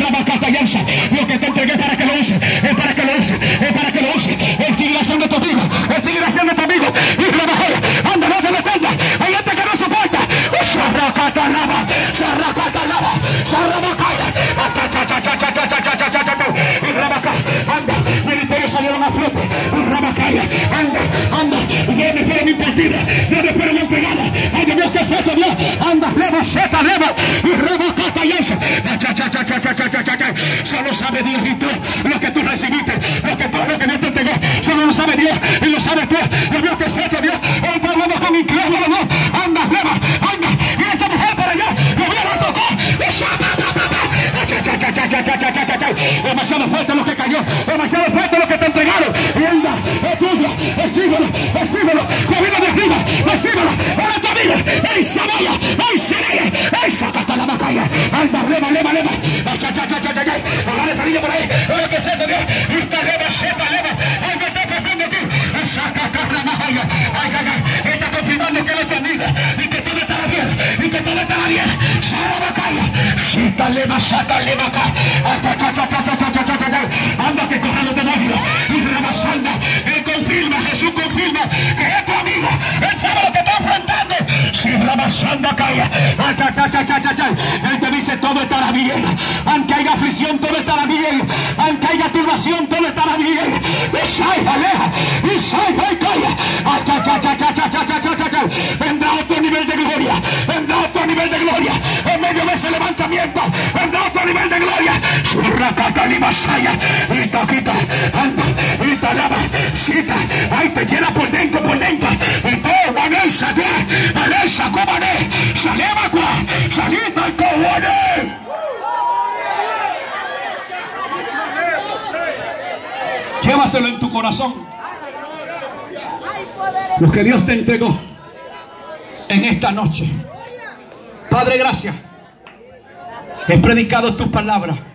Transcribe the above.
Lo que te entregué para que lo use, es para que lo use, es para que lo use. Él seguirá siendo tu amigo, él seguirá siendo tu amigo. Y lo mejor, anda, no te detengas. Hay gente que no soporta. Sarracatalaba, sarracatalaba, sarrabacaya. Y rabacaya, anda, ministerios salieron a flote. Y rabacaya, anda, anda. Y ya me fueron impartidas, ya me fueron entregadas. Ay, Dios mío, ¿qué es esto, Dios? Anda, leva, seta, leva. Y rabacaya. Solo sabe Dios y tú lo que tú recibiste, lo que Dios te entregó. Solo lo sabe Dios y lo sabes tú. Lo Dios que sé que Dios. Hoy te hablamos con incrédulo, ¿no? Anda, leva, anda. Y esa mujer para allá, lo Dios la tocó. Demasiado fuerte lo que cayó, demasiado fuerte lo que te entregaron. Y anda, es tuyo, recíbelo, recíbelo. Comido de arriba, recíbelo. Ahora te vive. ¡Ey, Samaya! ¡Ey, Saraya! ¡Ey, sacata la macaya! Anda, leva, leva, leva. Agarra esa niña por ahí. Oye, que se te dio. Esta leva, sepa, leva. Ay, ¿qué está pasando aquí? Sacata la macaya. Ay, ay, ay. Está confirmando que él es tu amiga. Y que todo estará bien. Y que todo estará bien. Sara macaya. Sita leva, sata leva acá. Anda, que corran los demonios. Y rebasando. Él confirma, Jesús confirma que es tu amigo. Él sabe lo que está enfrentando. Si rebasando acá. Él te dice todo estará bien. Aunque haya aflicción, todo estará bien. Aunque haya turbación, todo estará bien. Vendrá otro nivel de gloria. Vendrá otro nivel de gloria. En medio de ese levantamiento, vendrá otro nivel de gloria. Y taquita, anda, y talaba, cita. Ahí te llena por dentro, por dentro. Y todo, vanessa, vanessa, cobane, salema, salita, y cobane. Llévatelo en tu corazón. Lo que Dios te entregó en esta noche. Padre, gracias. He predicado tus palabras.